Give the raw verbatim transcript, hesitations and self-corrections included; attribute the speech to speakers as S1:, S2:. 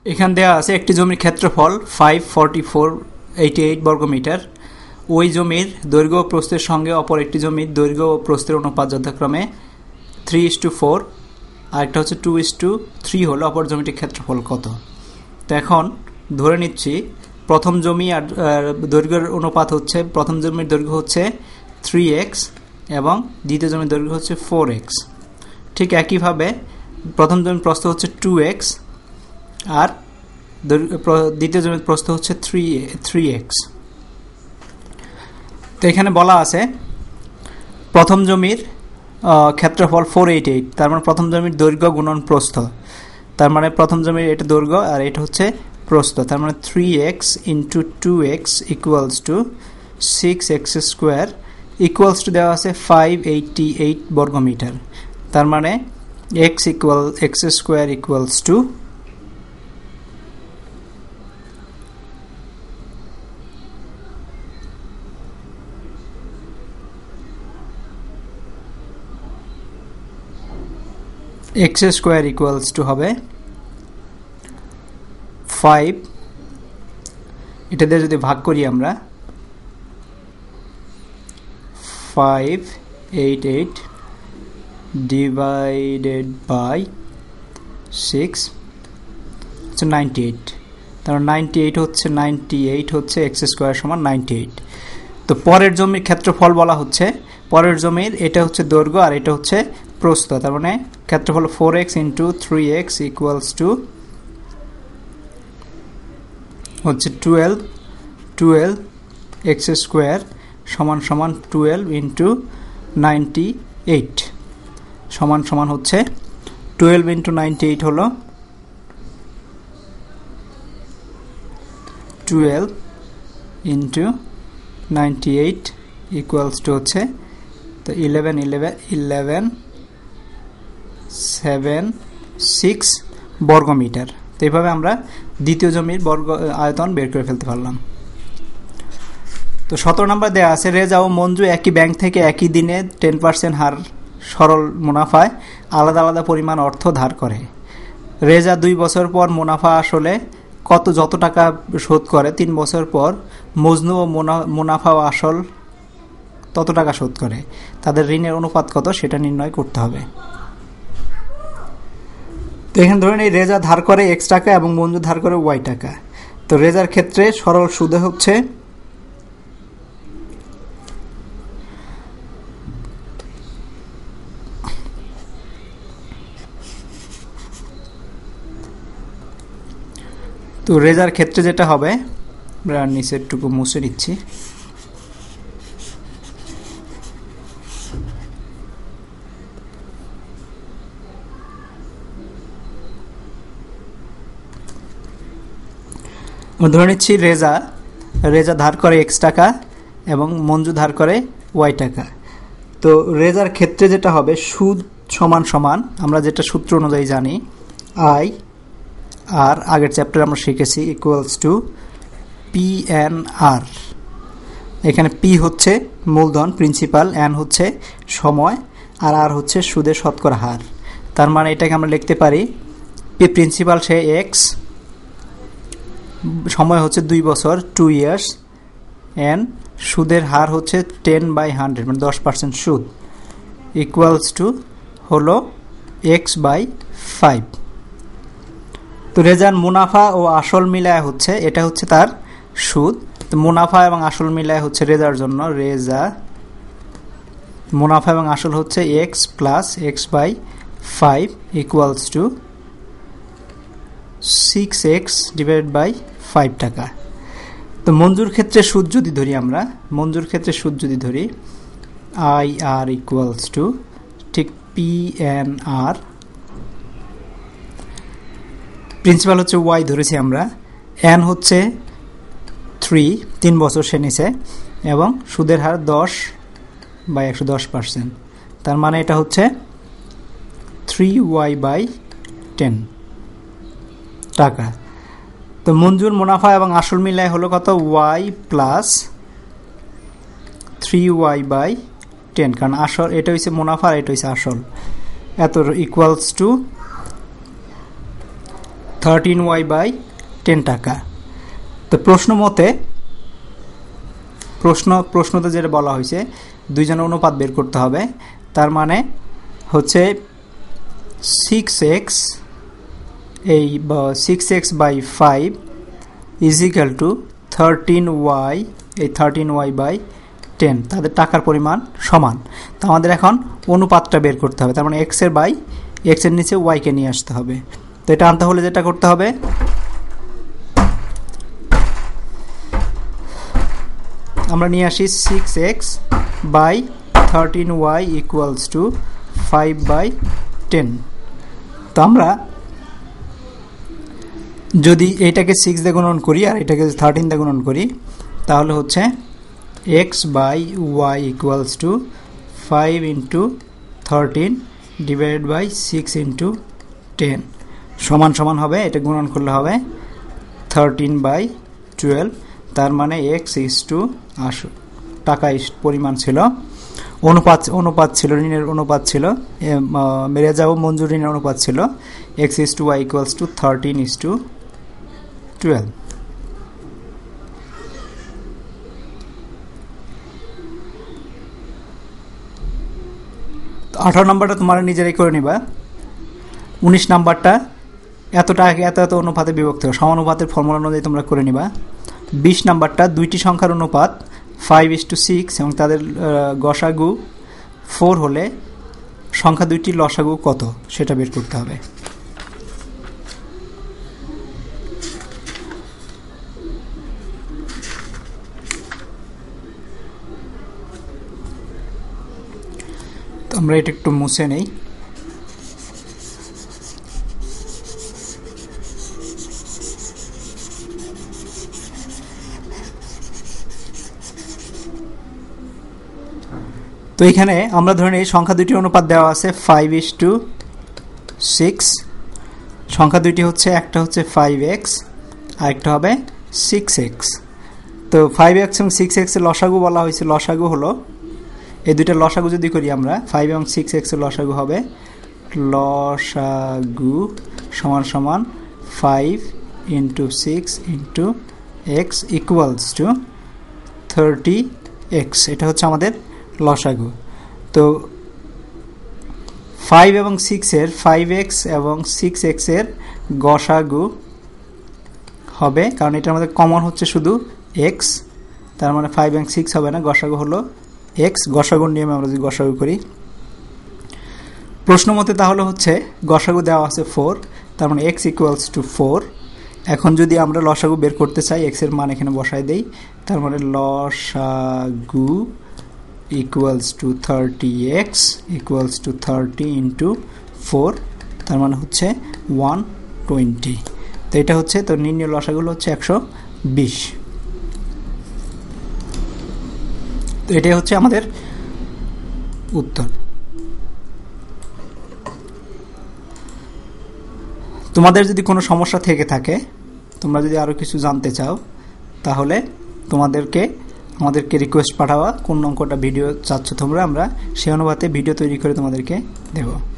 S1: এখান দেওয়া আছে একটি জমির ক্ষেত্রফল five forty four eighty eight বর্গমিটার। ওই জমির দৈর্ঘ্য ও প্রস্থের সঙ্গে অপর একটি জমির দৈর্ঘ্য ও প্রস্থের অনুপাত যথাক্রমে থ্রি ইস টু ফোর আর একটা হচ্ছে টু ইস টু থ্রি হলো অপর জমিটির ক্ষেত্রফল কত। তো এখন ধরে নিচ্ছি প্রথম জমি আর দৈর্ঘ্যের অনুপাত হচ্ছে প্রথম জমির দৈর্ঘ্য হচ্ছে থ্রি এক্স এবং দ্বিতীয় জমির দৈর্ঘ্য হচ্ছে ফোর এক্স। ঠিক একইভাবে প্রথম জমির প্রস্থ হচ্ছে টু এক্স আর দ্বিতীয় জমির প্রস্থ হচ্ছে থ্রি থ্রি এক্স। তো এখানে বলা আছে প্রথম জমির ক্ষেত্রফল ফোর এইট এইট, তার মানে প্রথম জমির দৈর্ঘ্য গুণন প্রস্থ, তার মানে প্রথম জমির এটা দৈর্ঘ্য আর এটা হচ্ছে প্রস্থ, তার মানে three x into two x equals to six x square equals to দেওয়া আছে ফাইভ এইটটি এইট বর্গমিটার। তার মানে x equal x square equals to x square equals to হবে ফাইভ, এটা দিয়ে যদি ভাগ করি আমরা five eight eight divided by six হচ্ছে নাইনটি এইট, তার নাইনটি এইট হচ্ছে নাইনটি এইট হচ্ছে এক্স স্কোয়ার সমান নাইনটি এইট। তো পরের জমির ক্ষেত্রফল বলা হচ্ছে, পরের জমির এটা হচ্ছে দৈর্ঘ্য আর এটা হচ্ছে প্রস্থ, তার মানে ক্ষেত্রফল four x into three x equals to হচ্ছে টুয়েলভ টুয়েলভ এক্স স্কোয়ার সমান সমান টুয়েলভ ইন্টু নাইনটি এইট সমান সমান হচ্ছে টুয়েলভ ইন্টু নাইনটি এইট হলো twelve into ninety eight equals to হচ্ছে তো eleven eleven eleven seven six বর্গমিটার। তো এইভাবে আমরা দ্বিতীয় জমির বর্গ আয়তন বের করে ফেলতে পারলাম। তো সতেরো নম্বর দেওয়া আছে রেজা ও মঞ্জু একই ব্যাংক থেকে একই দিনে টেন পার্সেন্ট হার সরল মুনাফায় আলাদা আলাদা পরিমাণ অর্থ ধার করে। রেজা দুই বছর পর মুনাফা আসলে কত যত টাকা শোধ করে, তিন বছর পর মজনু ও মুনাফা ও আসল তত টাকা শোধ করে। তাদের ঋণের অনুপাত কত সেটা নির্ণয় করতে হবে। তো এখানে ধরেন এই রেজা ধার করে এক্স টাকা এবং মঞ্জু ধার করে ওয়াই টাকা। তো রেজার ক্ষেত্রে সরল সুদে হচ্ছে তো রেজার ক্ষেত্রে যেটা হবে আমরা নিচের টুকু মুছে নিচ্ছি। ধরে নিচ্ছি রেজা রেজা ধার করে এক্স টাকা এবং মঞ্জু ধার করে ওয়াই টাকা। তো রেজার ক্ষেত্রে যেটা হবে সুদ সমান সমান আমরা যেটা সূত্র অনুযায়ী জানি আই আর আগের চ্যাপ্টারে আমরা শিখেছি equals to P N R. এখানে পি হচ্ছে মূলধন প্রিন্সিপাল, এন হচ্ছে সময় আর আর হচ্ছে সুদের শতকরা হার। তার মানে এটাকে আমরা লিখতে পারি পি প্রিন্সিপাল সে এক্স, সময় হচ্ছে দুই বছর টু ইয়ার্স, এন সুদের হার হচ্ছে টেন বাই হান্ড্রেড মানে দশ পার্সেন্ট সুদ ইকুয়ালস টু হলো এক্স বাই ফাইভ। তো রেজার মুনাফা ও আসল মিলায় হচ্ছে এটা হচ্ছে তার সুদ। তো মুনাফা এবং আসল মিলায় হচ্ছে রেজার জন্য রেজা মুনাফা এবং আসল হচ্ছে x plus x by five equals to six x divided by five টাকা। তো মঞ্জুর ক্ষেত্রে সুদ যদি ধরি আমরা মঞ্জুর ক্ষেত্রে সুদ যদি ধরি আই আর ইকুয়ালস টু ঠিক পি এন আর, প্রিন্সিপাল হচ্ছে ওয়াই ধরেছি আমরা, এন হচ্ছে থ্রি তিন বছর সে নিছে এবং সুদের হার দশ বাই একশো দশ পার্সেন্ট, তার মানে এটা হচ্ছে থ্রি ওয়াই বাই টেন টাকা। তো মঞ্জুর মুনাফা এবং আসল মিলায় হলো কত Y plus three Y by ten, কারণ আসল এটা হচ্ছে মুনাফা আর এটা হচ্ছে আসল, এত equals to thirteen Y by ten টাকা। তো প্রশ্ন মতে প্রশ্ন প্রশ্নতে যেটা বলা হয়েছে দুইজনের অনুপাত বের করতে হবে, তার মানে হচ্ছে সিক্স এক্স এই six x by five is equal to thirteen Y এই থার্টিন ওয়াই বাই টেন, তাদের টাকার পরিমাণ সমান। তো আমাদের এখন অনুপাতটা বের করতে হবে, তার মানে এক্সের বাই এক্সের নিচে ওয়াইকে নিয়ে আসতে হবে। তো এটা আনতে হলে যেটা করতে হবে, আমরা নিয়ে আসি six x by thirteen Y equals to five by ten. তো আমরা যদি এটাকে সিক্স দিয়ে গুণন করি আর এটাকে থার্টিন দিয়ে গুণন করি, তাহলে হচ্ছে x by Y equals to five into thirteen divided by six into ten সমান সমান হবে, এটা গুণন করলে হবে থার্টিন বাই টুয়েলভ। তার মানে এক্স ইস টু আশো টাকা পরিমাণ ছিল, অনুপাত অনুপাত ছিল ঋণের অনুপাত ছিল, রেজা ও মঞ্জুর ঋণের অনুপাত ছিল x is to Y equals to thirteen is to twelve. আঠারো নম্বরটা তোমরা নিজেরাই করে নিবা। উনিশ নাম্বারটা এতটা এত এত অনুপাতে বিভক্ত, সমানুপাতের ফর্মুলা অনুযায়ী তোমরা করে নিবা। বিশ নাম্বারটা দুইটি সংখ্যার অনুপাত ফাইভ ইস টু সিক্স এবং তাদের গসাগু ফোর হলে সংখ্যা দুইটির লসাগু কত সেটা বের করতে হবে। তো আমরা এটা একটু মুছে নেই। তো এখানে আমরা ধরে নিই সংখ্যা দুইটি অনুপাত দেওয়া আছে ফাইভ ইস টু সিক্স। সংখ্যা দুইটি হচ্ছে একটা হচ্ছে ফাইভ এক্স আর একটা হবে সিক্স এক্স। তো ফাইভ এক্স এবং সিক্স এক্সের লসাগু বলা হয়েছে, লসাগু হলো এই দুইটা লসাগু যদি করি আমরা ফাইভ এবং সিক্স এক্সের লসাগু হবে লসাগু সমান সমান five into six into x equals to thirty x. এটা হচ্ছে আমাদের লসাগু। তো ফাইভ এবং সিক্সের ফাইভ এক্স এবং সিক্স এক্সের গসাগু হবে, কারণ এটার মধ্যে কমন হচ্ছে শুধু এক্স, তার মানে ফাইভ এবং সিক্স হবে না, গসাগু হলো এক্স। গসাগুর নিয়মে আমরা যদি গসাগু করি প্রশ্ন মতে তাহলে হচ্ছে গসাগু দেওয়া আছে ফোর, তার মানে এক্স ইকুয়ালস টু ফোর। এখন যদি আমরা লসাগু বের করতে চাই এক্সের মান এখানে বসাই দেই, তার মানে লসাগু equals to thirty x equals to thirty into four, তার মানে হচ্ছে ওয়ান টোয়েন্টি। তো এটা হচ্ছে, তো নির্ণয় লসাগুলো হচ্ছে একশো বিশ। তো এটাই হচ্ছে আমাদের উত্তর। তোমাদের যদি কোনো সমস্যা থেকে থাকে, তোমরা যদি আরো কিছু জানতে চাও, তাহলে তোমাদেরকে আমাদেরকে রিকোয়েস্ট পাঠাওয়া কোন অঙ্কটা ভিডিও চাচ্ছ তোমরা, আমরা সেই অনুপাতে ভিডিও তৈরি করে তোমাদেরকে দেব।